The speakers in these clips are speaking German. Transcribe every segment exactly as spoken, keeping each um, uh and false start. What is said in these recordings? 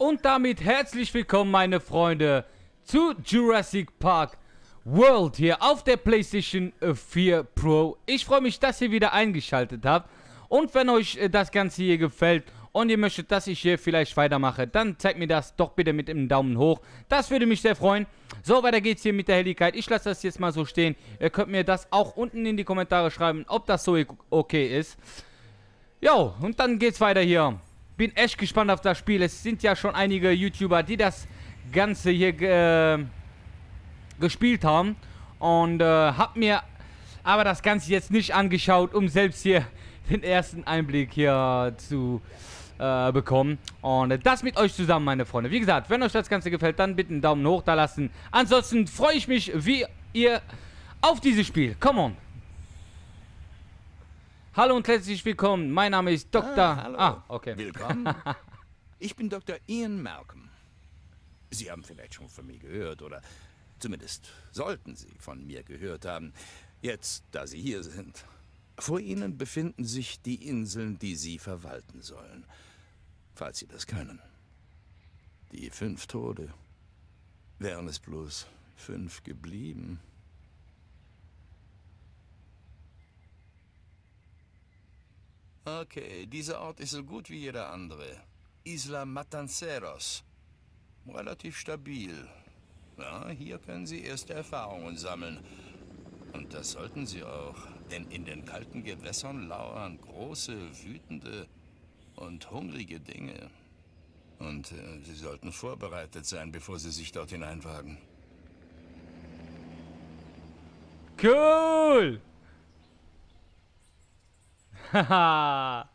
Und damit herzlich willkommen, meine Freunde, zu Jurassic Park World hier auf der PlayStation vier Pro. Ich freue mich, dass ihr wieder eingeschaltet habt. Und wenn euch das Ganze hier gefällt und ihr möchtet, dass ich hier vielleicht weitermache, dann zeigt mir das doch bitte mit einem Daumen hoch. Das würde mich sehr freuen. So, weiter geht's hier mit der Helligkeit. Ich lasse das jetzt mal so stehen. Ihr könnt mir das auch unten in die Kommentare schreiben, ob das so okay ist. Jo, und dann geht's weiter hier. Bin echt gespannt auf das Spiel. Es sind ja schon einige YouTuber, die das Ganze hier äh, gespielt haben. Und äh, hab mir aber das Ganze jetzt nicht angeschaut, um selbst hier den ersten Einblick hier zu äh, bekommen. Und äh, das mit euch zusammen, meine Freunde. Wie gesagt, wenn euch das Ganze gefällt, dann bitte einen Daumen hoch da lassen. Ansonsten freue ich mich, wie ihr auf dieses Spiel. Come on. Hallo und herzlich willkommen. Mein Name ist Doktor Ah, hallo. Ah, okay. Willkommen. Ich bin Doktor Ian Malcolm. Sie haben vielleicht schon von mir gehört oder zumindest sollten Sie von mir gehört haben. Jetzt, da Sie hier sind. Vor Ihnen befinden sich die Inseln, die Sie verwalten sollen. Falls Sie das können. Die fünf Tode. Wären es bloß fünf geblieben. Okay, dieser Ort ist so gut wie jeder andere. Isla Matanceros. Relativ stabil. Ja, hier können Sie erste Erfahrungen sammeln. Und das sollten Sie auch. Denn in den kalten Gewässern lauern große, wütende und hungrige Dinge. Und äh, Sie sollten vorbereitet sein, bevor Sie sich dort hineinwagen. Cool! Haha!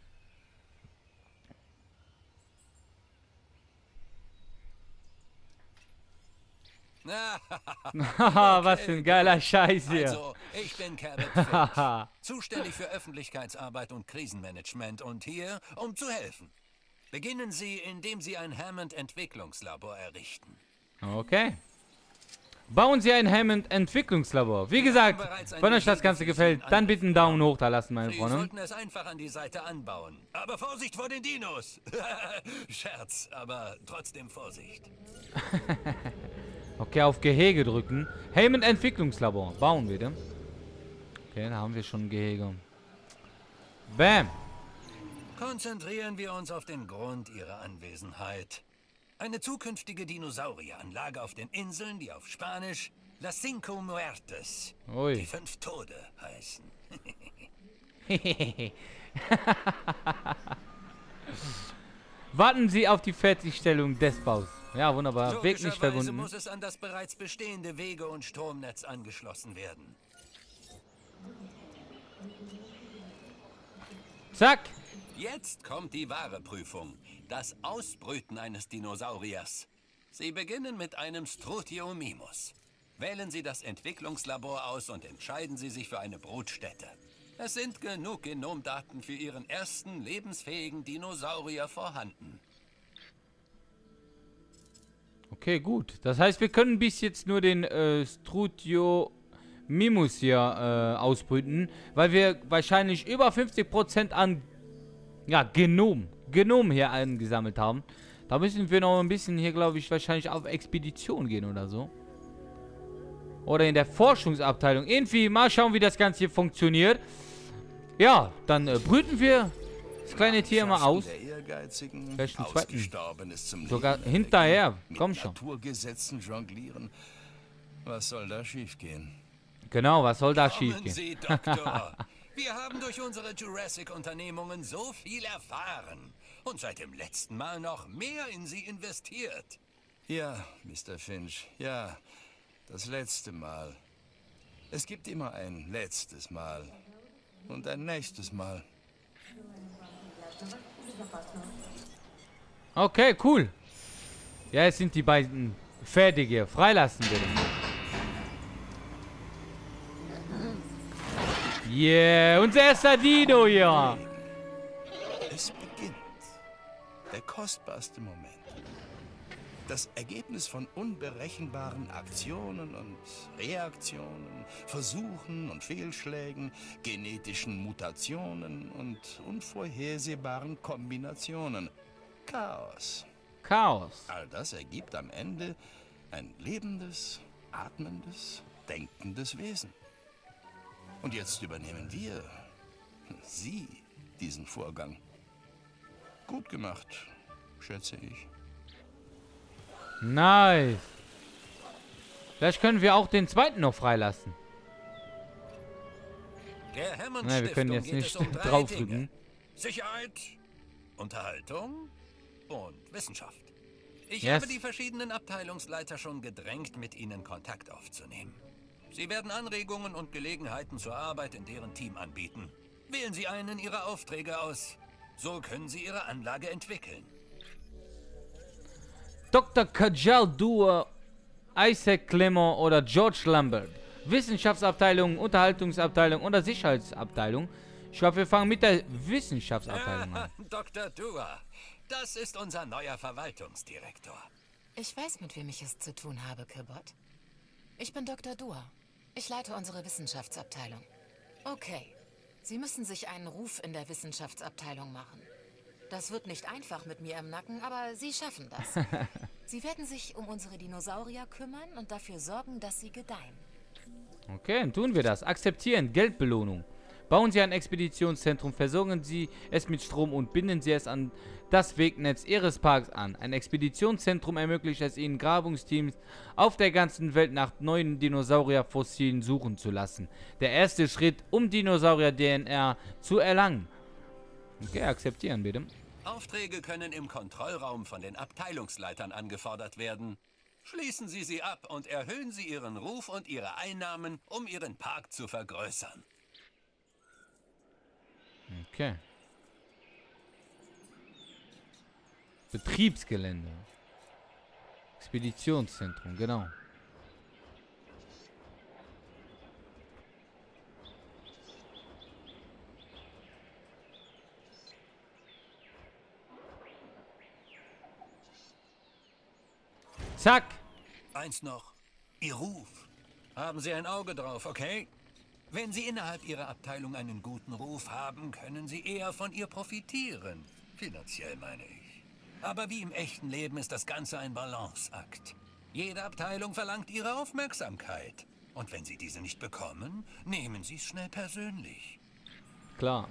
Haha, was für ein geiler Scheiß hier. Also, ich bin Cabot Finch, zuständig für Öffentlichkeitsarbeit und Krisenmanagement und hier, um zu helfen. Beginnen Sie, indem Sie ein Hammond-Entwicklungslabor errichten. Okay. Bauen Sie ein Hammond-Entwicklungslabor. Wie gesagt, wenn euch das Ganze gefällt, dann bitte einen Daumen hoch da lassen, meine Sie Freunde. sollten es einfach an die Seite anbauen. Aber Vorsicht vor den Dinos! Scherz, aber trotzdem Vorsicht. Okay, auf Gehege drücken. Hammond-Entwicklungslabor. Bauen wir, denn? Okay, da haben wir schon ein Gehege. Bam. Konzentrieren wir uns auf den Grund Ihrer Anwesenheit. Eine zukünftige Dinosaurieranlage auf den Inseln, die auf Spanisch Las Cinco Muertes, Ui. die fünf Tode heißen. Warten Sie auf die Fertigstellung des Baus. Ja, wunderbar. Weg nicht verbunden. muss es an das bereits bestehende Wege- und Stromnetz angeschlossen werden. Zack. Jetzt kommt die wahre Prüfung. Das Ausbrüten eines Dinosauriers. Sie beginnen mit einem Strutiomimus. Wählen Sie das Entwicklungslabor aus und entscheiden Sie sich für eine Brutstätte. Es sind genug Genomdaten für Ihren ersten lebensfähigen Dinosaurier vorhanden. Okay, gut. Das heißt, wir können bis jetzt nur den äh, Strutiomimus hier äh, ausbrüten, weil wir wahrscheinlich über fünfzig Prozent an ja, Genom, Genom hier eingesammelt haben. Da müssen wir noch ein bisschen hier, glaube ich, wahrscheinlich auf Expedition gehen oder so. Oder in der Forschungsabteilung. Irgendwie mal schauen, wie das Ganze hier funktioniert. Ja, dann äh, brüten wir das kleine Tier mal aus. Vielleicht einen zweiten. Sogar hinterher. Komm schon. Naturgesetzen jonglieren. Was soll da schiefgehen? Genau, was soll da Kommen schiefgehen? Sie, Doktor. Wir haben durch unsere Jurassic-Unternehmungen so viel erfahren und seit dem letzten Mal noch mehr in sie investiert. Ja, Mister Finch, ja, das letzte Mal. Es gibt immer ein letztes Mal und ein nächstes Mal. Okay, cool. Ja, jetzt sind die beiden fertig hier. Freilassen bitte. Yeah, unser erster Dino hier. Es beginnt. Der kostbarste Moment. Das Ergebnis von unberechenbaren Aktionen und Reaktionen, Versuchen und Fehlschlägen, genetischen Mutationen und unvorhersehbaren Kombinationen. Chaos. Chaos. All das ergibt am Ende ein lebendes, atmendes, denkendes Wesen. Und jetzt übernehmen wir, Sie, diesen Vorgang. Gut gemacht, schätze ich. Nice. Vielleicht können wir auch den zweiten noch freilassen. Der Hammond Nein, wir können Stiftung jetzt geht nicht es um drei draufdrücken. Dinge. Sicherheit, Unterhaltung und Wissenschaft. Ich Yes. habe die verschiedenen Abteilungsleiter schon gedrängt, mit ihnen Kontakt aufzunehmen. Sie werden Anregungen und Gelegenheiten zur Arbeit in deren Team anbieten. Wählen Sie einen Ihrer Aufträge aus. So können Sie Ihre Anlage entwickeln. Doktor Kajal Dua, Isaac Clement oder George Lambert. Wissenschaftsabteilung, Unterhaltungsabteilung oder Sicherheitsabteilung. Ich glaube, wir fangen mit der Wissenschaftsabteilung an. Doktor Dua, das ist unser neuer Verwaltungsdirektor. Ich weiß, mit wem ich es zu tun habe, Kirbot. Ich bin Doktor Dua. Ich leite unsere Wissenschaftsabteilung. Okay. Sie müssen sich einen Ruf in der Wissenschaftsabteilung machen. Das wird nicht einfach mit mir im Nacken, aber Sie schaffen das. Sie werden sich um unsere Dinosaurier kümmern und dafür sorgen, dass sie gedeihen. Okay, dann tun wir das. Akzeptieren, Geldbelohnung. Bauen Sie ein Expeditionszentrum, versorgen Sie es mit Strom und binden Sie es an das Wegnetz Ihres Parks an. Ein Expeditionszentrum ermöglicht es Ihnen, Grabungsteams auf der ganzen Welt nach neuen Dinosaurierfossilien suchen zu lassen. Der erste Schritt, um Dinosaurier-D N A zu erlangen. Okay, akzeptieren bitte. Aufträge können im Kontrollraum von den Abteilungsleitern angefordert werden. Schließen Sie sie ab und erhöhen Sie Ihren Ruf und Ihre Einnahmen, um Ihren Park zu vergrößern. Okay. Betriebsgelände. Expeditionszentrum, genau. Zack. Eins noch. Ihr Ruf. Haben Sie ein Auge drauf, okay? Wenn Sie innerhalb Ihrer Abteilung einen guten Ruf haben, können Sie eher von ihr profitieren. Finanziell meine ich. Aber wie im echten Leben ist das Ganze ein Balanceakt. Jede Abteilung verlangt Ihre Aufmerksamkeit. Und wenn Sie diese nicht bekommen, nehmen Sie es schnell persönlich. Klar.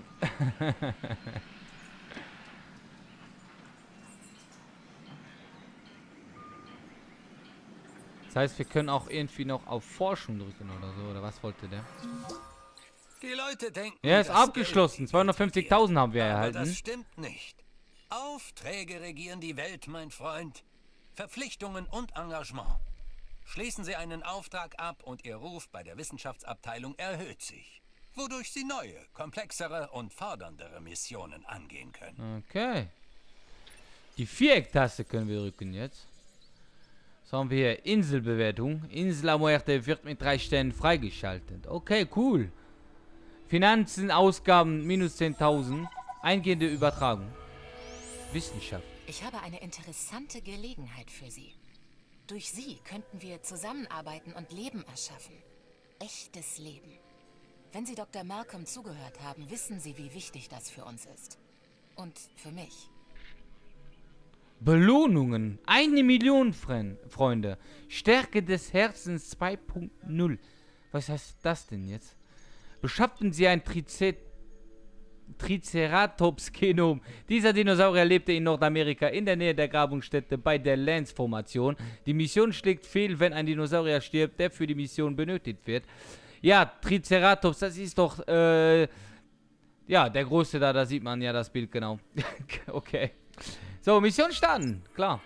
Das heißt, wir können auch irgendwie noch auf Forschung drücken oder so. Oder was wollte der? Die Leute denken, Ja, ist das abgeschlossen. Geld zweihundertfünfzigtausend haben wir Aber erhalten. das stimmt nicht. Aufträge regieren die Welt, mein Freund. Verpflichtungen und Engagement. Schließen Sie einen Auftrag ab und Ihr Ruf bei der Wissenschaftsabteilung erhöht sich. Wodurch Sie neue, komplexere und forderndere Missionen angehen können. Okay. Die Vierecktaste können wir drücken jetzt. So haben wir hier Inselbewertung. Insel La Muerte wird mit drei Sternen freigeschaltet. Okay, cool. Finanzen, Ausgaben, minus zehntausend. Eingehende Übertragung. Wissenschaft. Ich habe eine interessante Gelegenheit für Sie. Durch Sie könnten wir zusammenarbeiten und Leben erschaffen. Echtes Leben. Wenn Sie Doktor Malcolm zugehört haben, wissen Sie, wie wichtig das für uns ist. Und für mich. Belohnungen. Eine Million, Fre Freunde. Stärke des Herzens zwei punkt null. Was heißt das denn jetzt? Beschafften Sie ein Trice Triceratops-Genom. Dieser Dinosaurier lebte in Nordamerika in der Nähe der Grabungsstätte bei der Lance-Formation. Die Mission schlägt fehl, wenn ein Dinosaurier stirbt, der für die Mission benötigt wird. Ja, Triceratops, das ist doch, äh, ja, der Große da, da sieht man ja das Bild genau. Okay. So, Mission starten, klar.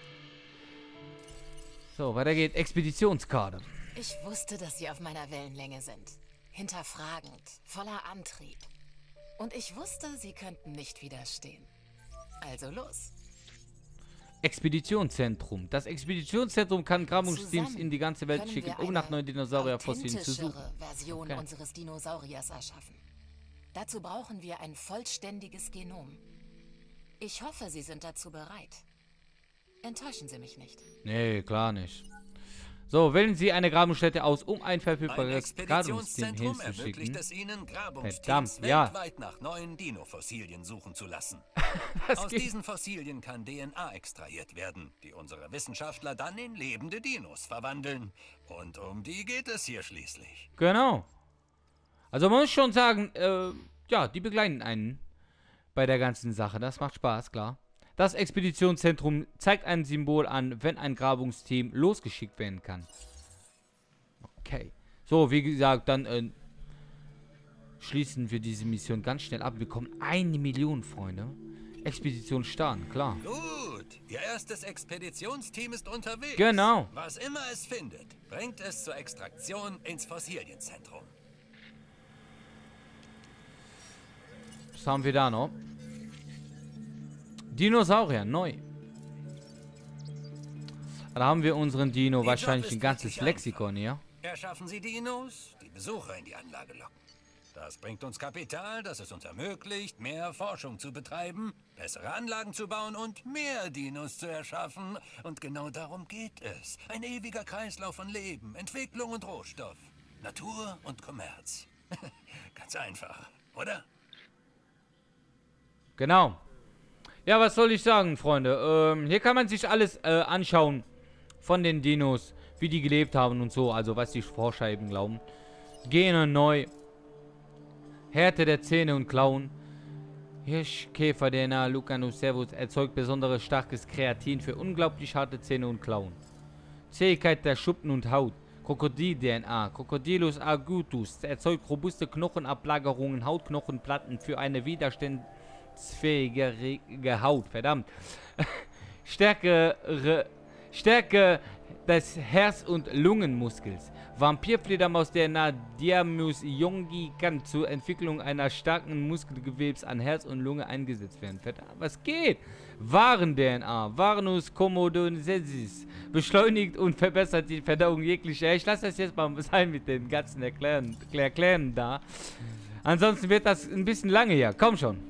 So, weiter geht. Expeditionskarte. Ich wusste, dass Sie auf meiner Wellenlänge sind. Hinterfragend, voller Antrieb. Und ich wusste, Sie könnten nicht widerstehen. Also los. Expeditionszentrum. Das Expeditionszentrum kann Grabungsteams Zusammen in die ganze Welt können schicken, wir um nach eine neuen Dinosaurierfossilien zu suchen. authentischere Version Okay. unseres Dinosauriers erschaffen. Dazu brauchen wir ein vollständiges Genom. Ich hoffe, Sie sind dazu bereit. Enttäuschen Sie mich nicht. Nee, klar nicht. So, wählen Sie eine Grabungsstätte aus, um ein Ein verfügbares Grabungsteam Expeditionszentrum ermöglicht hinzuschicken. es Ihnen, Grabungsteams Verdammt, ja. weltweit nach neuen Dino-Fossilien suchen zu lassen. Was Aus geht? diesen Fossilien kann D N A extrahiert werden, die unsere Wissenschaftler dann in lebende Dinos verwandeln. Und um die geht es hier schließlich. Genau. Also man muss schon sagen, äh, ja, die begleiten einen bei der ganzen Sache. Das macht Spaß, klar. Das Expeditionszentrum zeigt ein Symbol an, wenn ein Grabungsteam losgeschickt werden kann. Okay. So, wie gesagt, dann äh, schließen wir diese Mission ganz schnell ab. Wir bekommen eine Million, Freunde. Expedition starten, klar. Gut, Ihr erstes Expeditionsteam ist unterwegs. Genau. Was immer es findet, bringt es zur Extraktion ins Fossilienzentrum. Was haben wir da noch? Dinosaurier, neu. Da haben wir unseren Dino, Ihr wahrscheinlich Job ein ist ganzes wirklich Lexikon einfach. hier. Erschaffen Sie Dinos, die Besucher in die Anlage locken. Das bringt uns Kapital, das es uns ermöglicht, mehr Forschung zu betreiben, bessere Anlagen zu bauen und mehr Dinos zu erschaffen. Und genau darum geht es. Ein ewiger Kreislauf von Leben, Entwicklung und Rohstoff. Natur und Kommerz. Ganz einfach, oder? Genau. Ja, was soll ich sagen, Freunde? Ähm, hier kann man sich alles äh, anschauen von den Dinos, wie die gelebt haben und so. Also, was die Forscher eben glauben. Gene neu. Härte der Zähne und Klauen. Hirschkäfer, D N A, Lucanocervus erzeugt besonderes starkes Kreatin für unglaublich harte Zähne und Klauen. Zähigkeit der Schuppen und Haut. Krokodil-D N A. Crocodilus argutus erzeugt robuste Knochenablagerungen, Hautknochenplatten für eine widerstandsfähige Haut. Verdammt. Stärkere, Stärke des Herz- und Lungenmuskels. Vampirfledermaus-D N A Diamus Yongi kann zur Entwicklung einer starken Muskelgewebs an Herz und Lunge eingesetzt werden. Verdammt, was geht? Waren-D N A Varanus comodoensis beschleunigt und verbessert die Verdauung jeglicher. Ich lasse das jetzt mal sein mit den ganzen Erklären, Erklären da. Ansonsten wird das ein bisschen lange hier. Komm schon.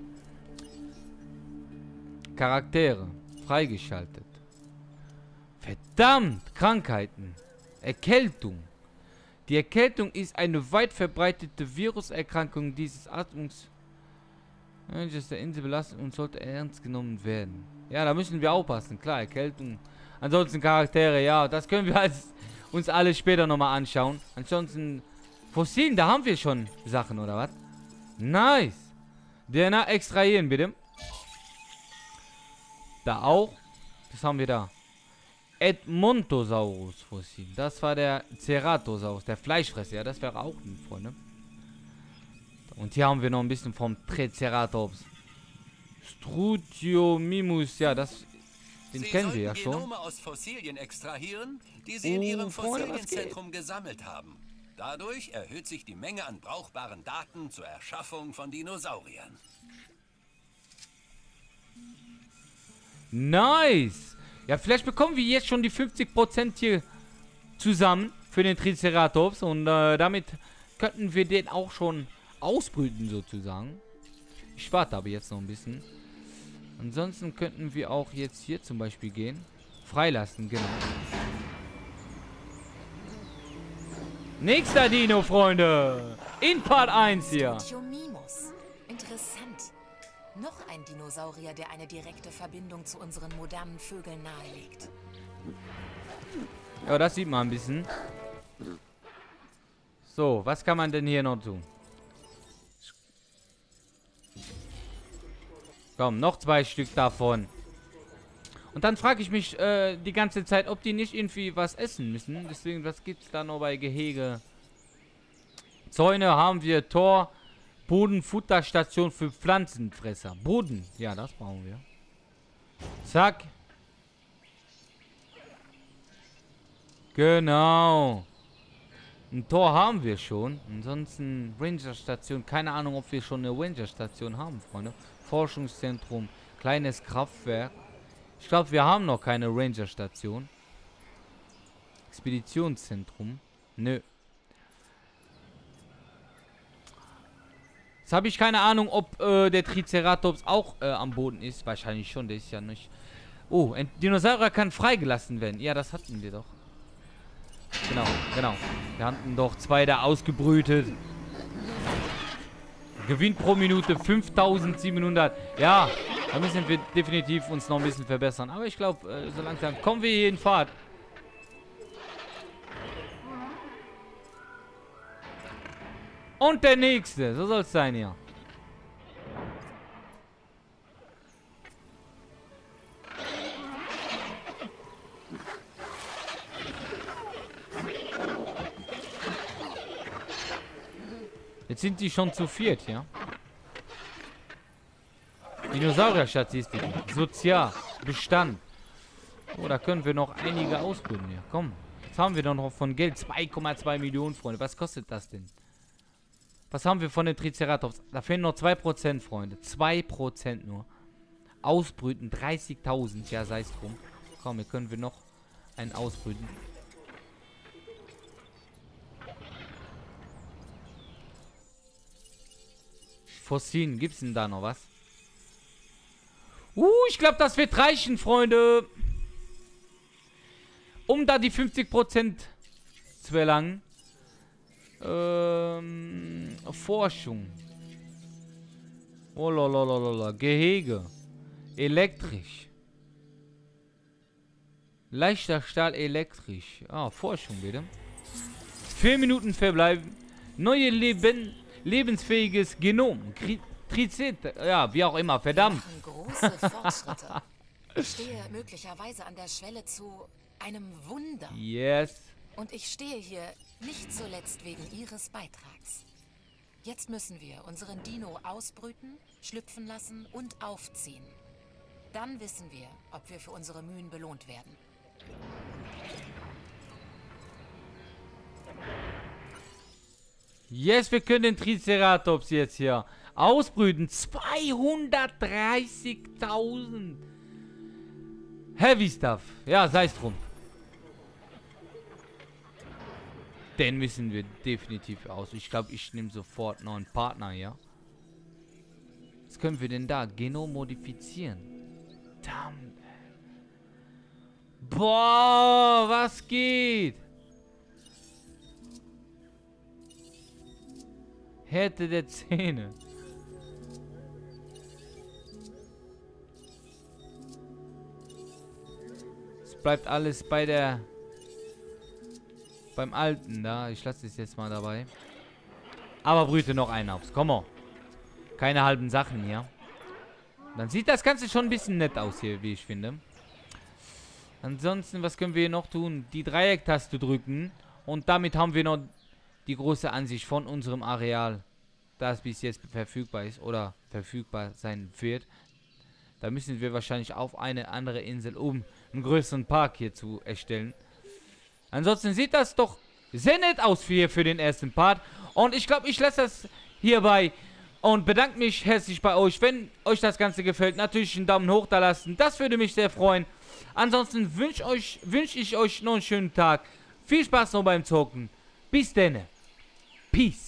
Charaktere. Freigeschaltet. Verdammt! Krankheiten. Erkältung. Die Erkältung ist eine weit verbreitete Viruserkrankung dieses Atmungs... der Insel belastet und sollte ernst genommen werden. Ja, da müssen wir aufpassen. Klar, Erkältung. Ansonsten Charaktere, ja, das können wir als, uns alle später nochmal anschauen. Ansonsten Fossilien, da haben wir schon Sachen, oder was? Nice. D N A extrahieren, bitte. Da auch. Was haben wir da? Edmontosaurus Fossil. Das war der Ceratosaurus, der Fleischfresser. Ja, das wäre auch ein, Freunde. Und hier haben wir noch ein bisschen vom Triceratops. Strutiomimus, ja, das... Den Sie kennen wir ja sollten schon. Genome aus Fossilien extrahieren, die Sie in Oh, Ihrem Freunde, was Fossilienzentrum gesammelt haben. Dadurch erhöht sich die Menge an brauchbaren Daten zur Erschaffung von Dinosauriern. Nice! Ja, vielleicht bekommen wir jetzt schon die fünfzig Prozent hier zusammen für den Triceratops. Und äh, damit könnten wir den auch schon ausbrüten, sozusagen. Ich warte aber jetzt noch ein bisschen. Ansonsten könnten wir auch jetzt hier zum Beispiel gehen. Freilassen, genau. Nächster Dino, Freunde. In Part eins hier. Strutiomimus. Interessant. Noch ein Dinosaurier, der eine direkte Verbindung zu unseren modernen Vögeln nahelegt. Ja, das sieht man ein bisschen. So, was kann man denn hier noch tun? Komm, noch zwei Stück davon. Und dann frage ich mich äh, die ganze Zeit, ob die nicht irgendwie was essen müssen. Deswegen, was gibt es da noch bei Gehege? Zäune haben wir, Tor, Bodenfutterstation für Pflanzenfresser. Boden, ja, das brauchen wir. Zack. Genau. Ein Tor haben wir schon. Ansonsten Rangerstation. Keine Ahnung, ob wir schon eine Rangerstation haben, Freunde. Forschungszentrum, kleines Kraftwerk. Ich glaube, wir haben noch keine Rangerstation. Expeditionszentrum. Nö. Jetzt habe ich keine Ahnung, ob äh, der Triceratops auch äh, am Boden ist. Wahrscheinlich schon, der ist ja nicht... Oh, ein Dinosaurier kann freigelassen werden. Ja, das hatten wir doch. Genau, genau. Wir hatten doch zwei da ausgebrütet. Gewinn pro Minute fünftausendsiebenhundert. Ja, da müssen wir definitiv uns noch ein bisschen verbessern. Aber ich glaube, äh, so langsam kommen wir hier in Fahrt. Und der nächste. So soll es sein hier. Jetzt sind die schon zu viert, ja? Dinosaurier-Statistik. Sozial. Bestand. Oh, da können wir noch einige ausbilden. Ja, komm. Jetzt haben wir doch noch von Geld. zwei Komma zwei Millionen, Freunde. Was kostet das denn? Was haben wir von den Triceratops? Da fehlen noch zwei Prozent, Freunde. zwei Prozent nur. Ausbrüten dreißigtausend. Ja, sei es drum. Komm, hier können wir noch einen ausbrüten. Fossilien, gibt's denn da noch was? Uh, ich glaube, das wird reichen, Freunde. Um da die fünfzig Prozent zu erlangen. Ähm, Forschung. Oh, lalalala. Gehege. Elektrisch. Leichter Stahl elektrisch. Ah, Forschung bitte. Vier Minuten verbleiben. Neue Leben... Lebensfähiges Genom. Trizet. Ja, wie auch immer. Verdammt. Wir machen große Fortschritte. Ich stehe möglicherweise an der Schwelle zu einem Wunder. Yes. Und ich stehe hier nicht zuletzt wegen Ihres Beitrags. Jetzt müssen wir unseren Dino ausbrüten, schlüpfen lassen und aufziehen. Dann wissen wir, ob wir für unsere Mühen belohnt werden. Yes, wir können den Triceratops jetzt hier ausbrüten. zweihundertdreißigtausend. Heavy Stuff. Ja, sei es drum. Den müssen wir definitiv aus. Ich glaube, ich nehme sofort noch einen Partner, ja. Was können wir denn da? Genom modifizieren. Verdammt. Boah, was geht? Härte der Zähne. Es bleibt alles bei der... beim Alten da. Ich lasse es jetzt mal dabei. Aber brüte noch einen aus. Komm mal. Keine halben Sachen hier. Dann sieht das Ganze schon ein bisschen nett aus hier, wie ich finde. Ansonsten, was können wir hier noch tun? Die Dreiecktaste drücken. Und damit haben wir noch... die große Ansicht von unserem Areal, das bis jetzt verfügbar ist oder verfügbar sein wird. Da müssen wir wahrscheinlich auf eine andere Insel, um einen größeren Park hier zu erstellen. Ansonsten sieht das doch sehr nett aus für, für den ersten Part. Und ich glaube, ich lasse das hierbei und bedanke mich herzlich bei euch. Wenn euch das Ganze gefällt, natürlich einen Daumen hoch da lassen. Das würde mich sehr freuen. Ansonsten wünsche euch, wünsch ich euch noch einen schönen Tag. Viel Spaß noch beim Zocken. Bis denn. Peace.